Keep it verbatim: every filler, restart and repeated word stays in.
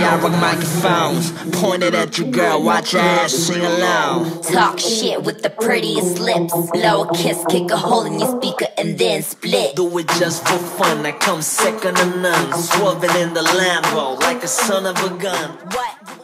I rock microphones pointed at your girl, watch your ass sing along. Talk shit with the prettiest lips. Blow a kiss, kick a hole in your speaker and then split. Do it just for fun, I come second to none, swerving in the Lambo like a son of a gun. What?